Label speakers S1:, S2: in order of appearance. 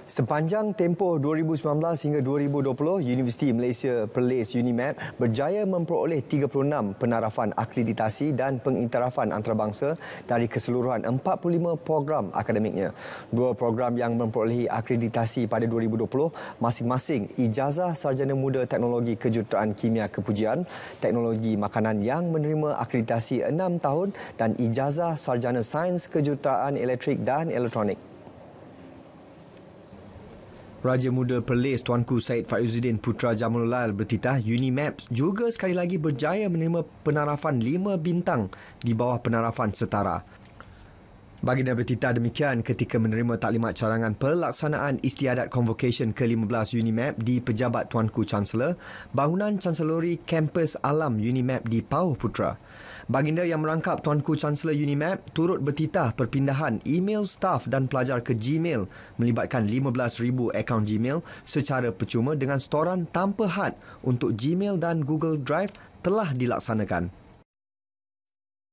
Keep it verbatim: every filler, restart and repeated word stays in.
S1: Sepanjang tempoh dua ribu sembilan belas hingga dua ribu dua puluh, Universiti Malaysia Perlis UniMap berjaya memperoleh tiga puluh enam penarafan akreditasi dan pengiktirafan antarabangsa dari keseluruhan empat puluh lima program akademiknya. Dua program yang memperolehi akreditasi pada dua ribu dua puluh masing-masing Ijazah Sarjana Muda Teknologi Kejuruteraan Kimia Kepujian, Teknologi Makanan yang menerima akreditasi enam tahun dan Ijazah Sarjana Sains Kejuruteraan Elektrik dan Elektronik. Raja Muda Perlis Tuanku Syed Faizuddin Putra Jamululal bertitah UniMap juga sekali lagi berjaya menerima penarafan lima bintang di bawah penarafan setara. Baginda bertitah demikian ketika menerima taklimat carangan pelaksanaan istiadat convocation ke lima belas UniMap di Pejabat Tuanku Chancellor, bangunan Chancelori Kampus Alam UniMap di Pauh Putra. Baginda yang merangkap Tuanku Chancellor UniMap turut bertitah perpindahan email staf dan pelajar ke Gmail melibatkan lima belas ribu akaun Gmail secara percuma dengan setoran tanpa had untuk Gmail dan Google Drive telah dilaksanakan.